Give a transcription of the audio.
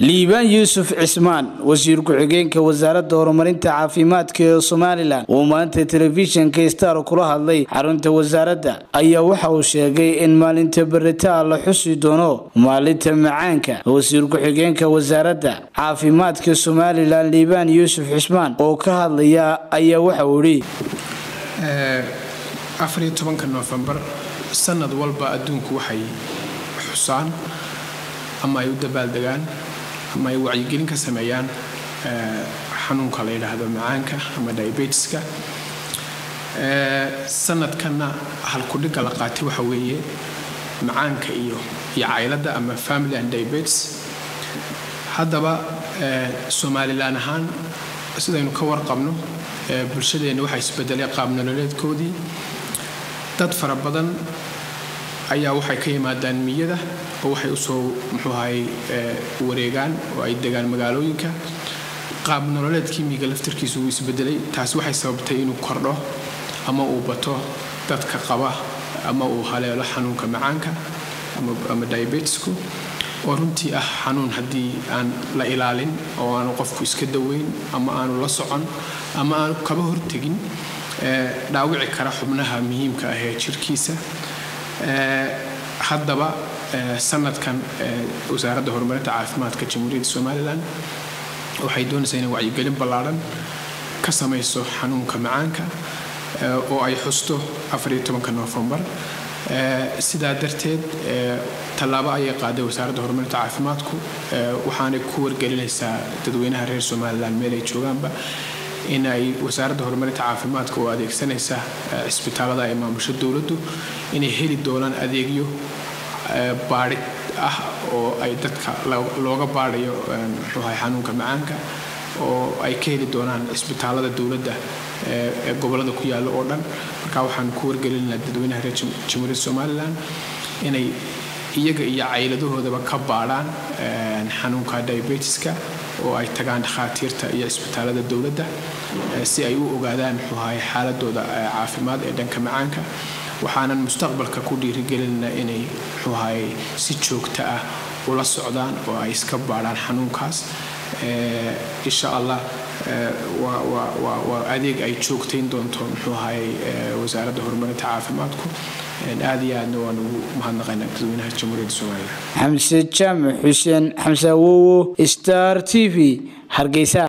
liibaan yuusuf cismaan wasiirka xigeenka wasaaradda horumarinta caafimaadka ee Soomaaliland oo maanta telefishinka Star kula hadlay xarunta wasaaradda ayaa waxa uu sheegay in maalinta baritaan la xusi doono maalinta macaanka wasiirka xigeenka wasaaradda caafimaadka Soomaaliland liibaan yuusuf cismaan oo ka hadlaya ayaa waxa uu yiri 14 November sanad walba adduunku waxay xusaan ama ay u dabaaldegaan ama ay wacyigelin ka sameeyaan xanuunka la yiraahdo macaanka ama diabeteska sanadkana hal ku dhiga la qaatay waxa weeye macaanka iyo caylada ama family and diabetes hadaba Soomaaliland ahaan sidaynu ka warqabno bulshadeena waxa isbedelay qaab nololeedkoodii dad fara badan ayaa waxay ka yimaadaan miyada oo waxay u soo wareegaan oo ay degaan magaalooyinka qaab nololeedkii miyiga laftirkiisu uu isbedelay taas waxay sababtay inuu kordho ama uu bato dadka qaba ama uu haleelo xanuunka macaanka ama diabetesku oo runtii ah xanuun haddii aan la ilaalin oo aan qofku iska daweyn ama aan la socon ama aan kaba hortagin dhaawici kara xubnaha muhiimka ah ee jirkiisa haddaba sanadkan wasaaradda horumarinta caafimaadka Jamhuuriyadda Soomaaliland waxay doonaysaa inay wacyigelin ballaaran ka samayso xanuunka macaanka oo ay xusto 14 November sidaa darteed talaabo ay qaaday wasaaradda horumarinta caafimaadku waxaana ku wargelinaysaa dadweynaha reer Soomaaliland meel ay joogaanba in ay wasaaradda horumarinta caafimaadka oo adeegsanaysa isbitaalada ay maamusho dawladdu inay heli doonaan adeegyo baarid ah oo ay dadka looga baarayo xanuunka macaanka oo ay ka heli doonaan isbitaalada dawladda ee gobolada ku yaala oo dhan marka waxaan ku wargelinaynaa dadweynaha reer Jamhuuriyadda Soomaaliland inay iyaga iyo cayladoodaba ka baaraan xanuunka diabeteska oo ay tagaan dhakhaatiirta iyo isbitaalada dawladda si ay u ogaadaan xaaladooda caafimaad ee dhanka macaanka waxaanan mustaqbalka ku dhiirigelinaynaa inay si joogto ah ula socdaan oo ay iska baaraan xanuunkaas insha Allah waa adeeg ay joogtayn doonto wasaaradda horumarinta caafimaadku aad iyo aadna waan ugu mahadnaqaynaa dadweynaha Jamhuuriyadda Soomaaliland Xamse Jaamac Xuseen Xamse Wowo Star TV Hargeysa.